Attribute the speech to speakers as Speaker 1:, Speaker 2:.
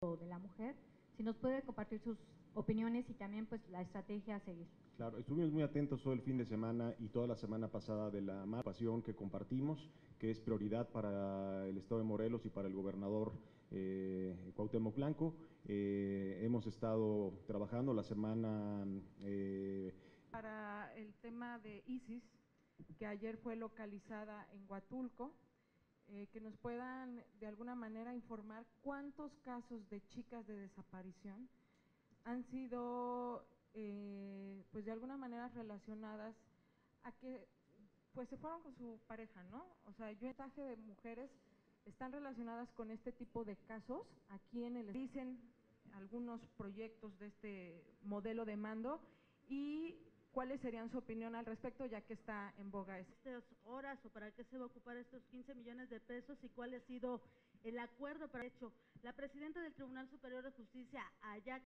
Speaker 1: de la mujer, si nos puede compartir sus opiniones y también pues la estrategia a seguir.
Speaker 2: Claro, estuvimos muy atentos todo el fin de semana y toda la semana pasada de la pasión que compartimos, que es prioridad para el Estado de Morelos y para el gobernador Cuauhtémoc Blanco. Hemos estado trabajando la semana…
Speaker 3: para el tema de ISIS, que ayer fue localizada en Huatulco, que nos puedan de alguna manera informar cuántos casos de chicas de desaparición han sido pues de alguna manera relacionadas a que pues se fueron con su pareja, ¿no? O sea, yo mensaje de mujeres están relacionadas con este tipo de casos aquí en el dicen algunos proyectos de este modelo de mando y cuáles serían su opinión al respecto, ya que está en boga
Speaker 4: estas horas o para qué se va a ocupar estos 15 millones de pesos y cuál ha sido el acuerdo para hecho. La presidenta del Tribunal Superior de Justicia allá